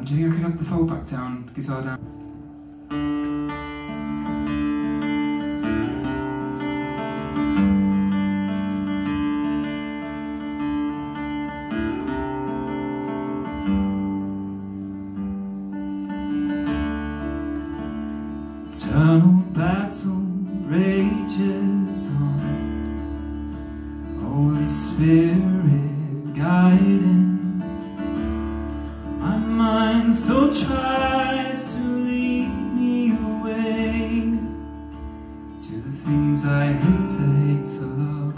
Do you think I could have the fold back down, guitar down? Eternal battle rages on, Holy Spirit guiding. My mind so tries to lead me away to the things I hate to love.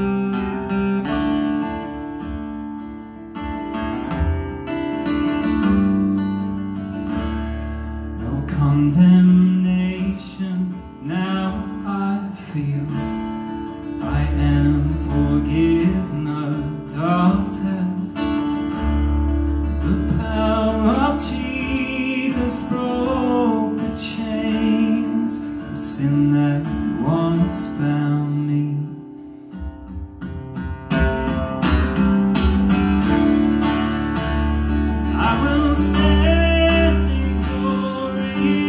No condemnation now I feel, I am forgiven, adopted. The power of Jesus broke the chains of sin that once bound me. I will stand in glory,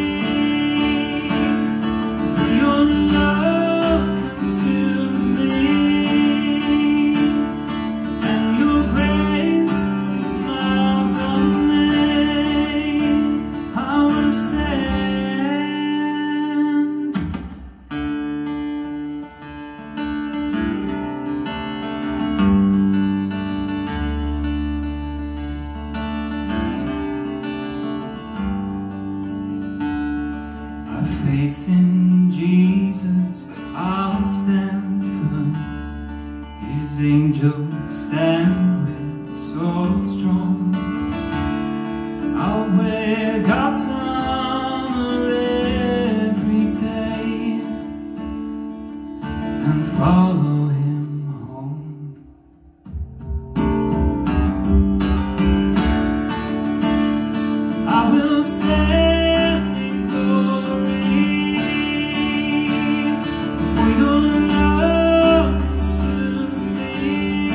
for your love consumes me, and your grace smiles on me. I will stand. I've faith in Jesus, I'll stand firm. His angels stand with swords drawn. I'll wear God's armor every day and follow him home. I will stand in glory, for your love consumes me,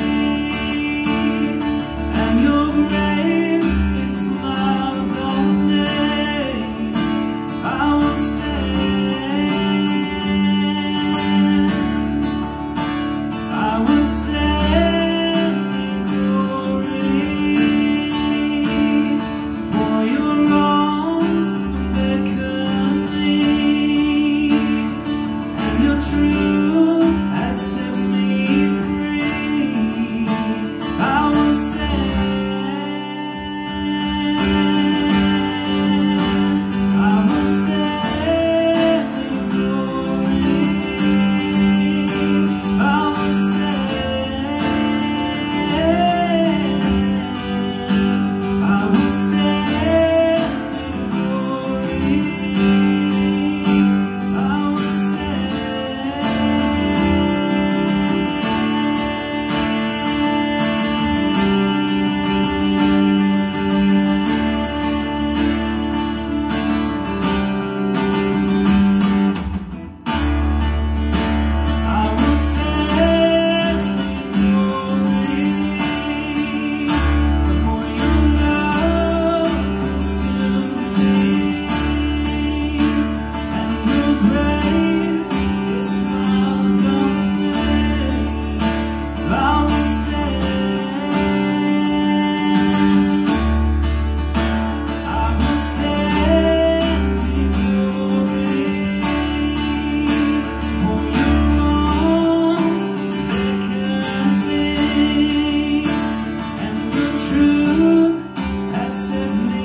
and your grace it smiles on me. I will stand. I will stand in glory, for your arms beckon me, and your truth has set me free. I will stand. I will stand in glory. I will stand. I will stand in glory. I will stand. I will stand in glory, for your love consumes me, and your grace it smiles on me. I will stand. I will stand in glory, for your arms beckon me, and the truth has set me